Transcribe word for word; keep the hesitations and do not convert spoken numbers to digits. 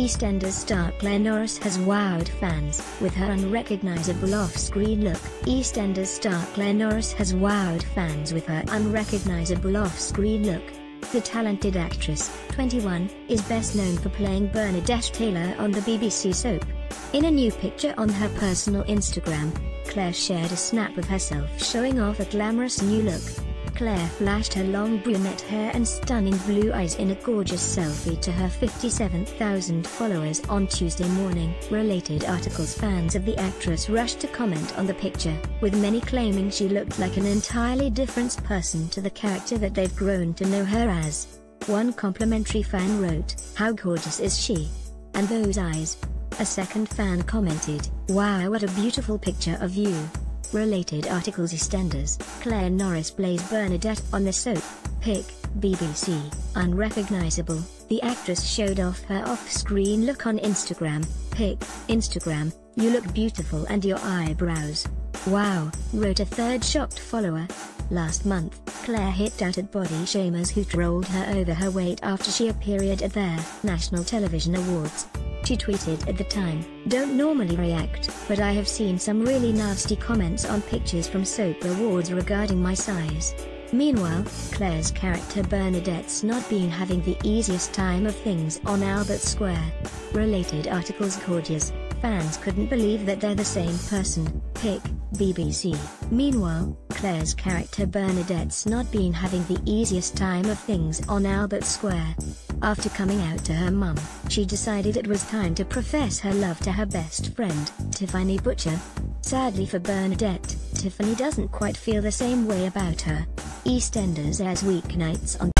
EastEnders star Claire Norris has wowed fans with her unrecognizable off-screen look. EastEnders star Claire Norris has wowed fans with her unrecognizable off-screen look. The talented actress, twenty-one, is best known for playing Bernadette Taylor on the B B C soap. In a new picture on her personal Instagram, Claire shared a snap of herself showing off a glamorous new look. Claire flashed her long brunette hair and stunning blue eyes in a gorgeous selfie to her fifty-seven thousand followers on Tuesday morning. Related articles. Fans of the actress rushed to comment on the picture, with many claiming she looked like an entirely different person to the character that they've grown to know her as. One complimentary fan wrote, "How gorgeous is she? And those eyes." A second fan commented, "Wow, what a beautiful picture of you." Related articles. EastEnders, Claire Norris plays Bernadette on the soap. Pic, B B C, unrecognizable. The actress showed off her off-screen look on Instagram. Pic, Instagram, "You look beautiful and your eyebrows. Wow," wrote a third shocked follower. Last month, Claire hit out at body shamers who trolled her over her weight after she appeared at their National Television Awards. She tweeted at the time, "Don't normally react, but I have seen some really nasty comments on pictures from soap awards regarding my size." Meanwhile, Claire's character Bernadette's not been having the easiest time of things on Albert Square. Related articles. Gorgeous. Fans couldn't believe that they're the same person. Pic, B B C. Meanwhile, Claire's character Bernadette's not been having the easiest time of things on Albert Square. After coming out to her mum, she decided it was time to profess her love to her best friend, Tiffany Butcher. Sadly for Bernadette, Tiffany doesn't quite feel the same way about her. EastEnders airs weeknights on